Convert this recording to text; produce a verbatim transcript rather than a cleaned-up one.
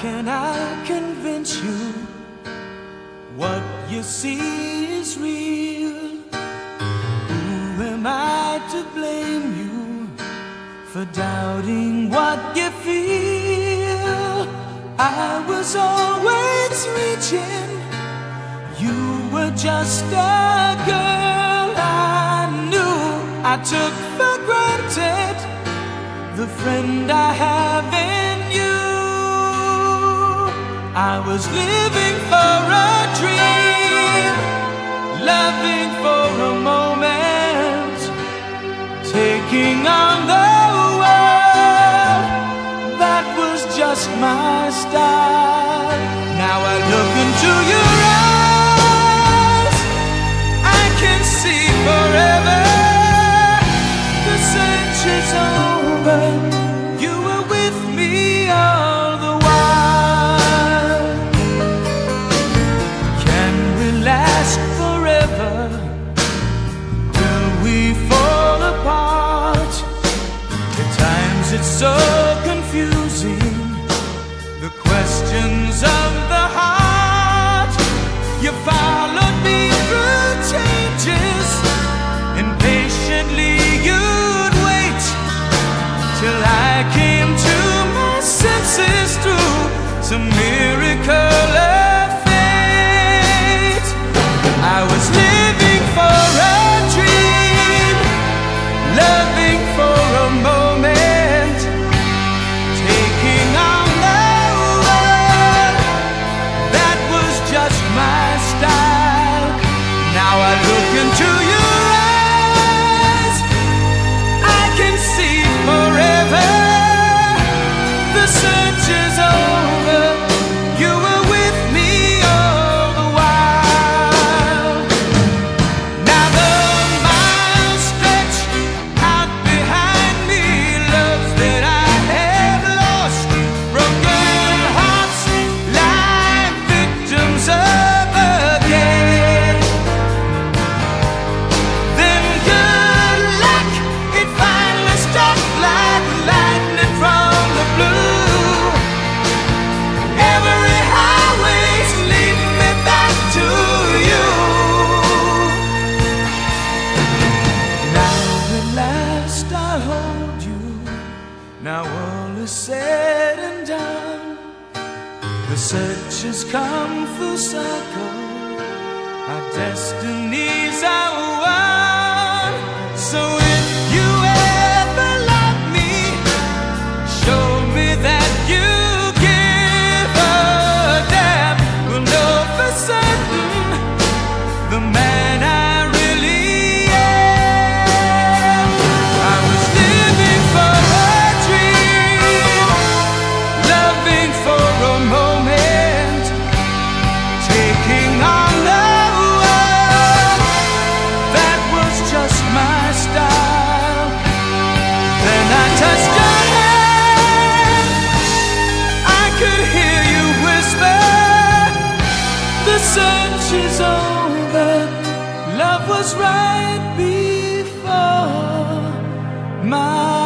can I convince you what you see is real? Who am I to blame you for doubting what you feel? I was always reaching, you were just a girl I knew. I took for granted the friend I have in you. I was living for a dream, loving for a moment, taking on the world. That was just my style. Now I look into your eyes, I can see forever. The search is over, you were with me all the while. Can we last forever? Will we fall apart? At times it's so confusing, the questions of the heart. You followed me through changes, and patiently you'd wait till I came to my senses through some miracle of fate. I was living for a dream, loving for a moment, taking on the world. That was just my style. Now I look into your eyes, I can see forever. The search is over, you were with me all the while. Now the miles stretch out behind me, loves that I have lost, broken hearts lie victims of again. Then good luck, it finally struck like lightning from the blue. Every highway's leading me back to you. Now at last I hold you, now all is said and done. The search has come full circle, our destinies are one. So if you ever love me, show me that you give a damn. We'll know for certain the man I really am. I was living for a dream, loving for a moment, taking on the world. That was just my style. Then I touched your hand, I could hear you whisper, the search is over, love was right before my